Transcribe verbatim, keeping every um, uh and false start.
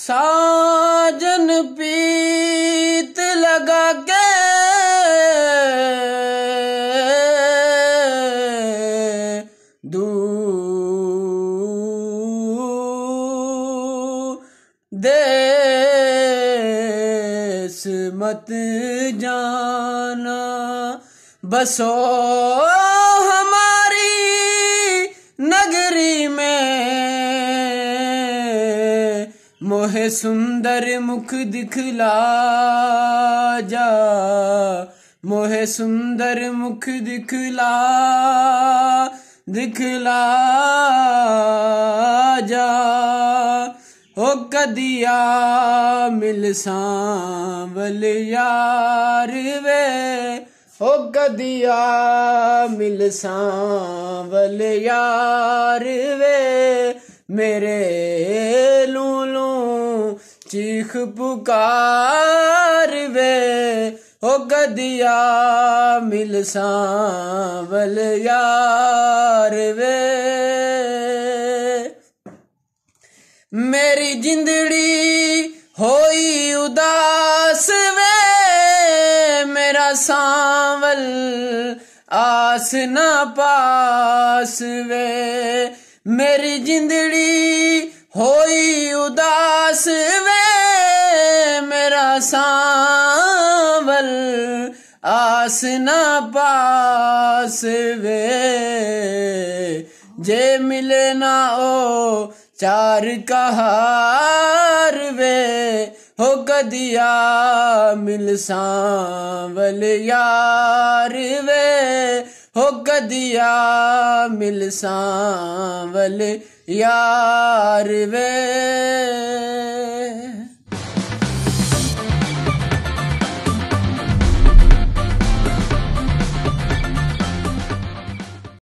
साजन पीत लगा के देश मत जाना, बसो हमारी नगरी में, मोहे सुंदर मुख दिखला जा, मोहे सुंदर मुख दिखला दिखला जा। ओ कदिया मिल सांवल यार वे, ओ कदिया मिल सांवल यार वे, मेरे लूलू चीख पुकार वे, ओ कदिया मिल सांवल यार वे। मेरी जिंदड़ी होई उदास वे, मेरा सांवल आस ना पास वे, मेरी जिंदड़ी होई उदास वे, मेरा सांवल आस ना पास वे, जे मिले ना ओ चार कहार वे, हो कदिया मिल सांवल यार वे, हो कदिया मिल सांवल यार वे।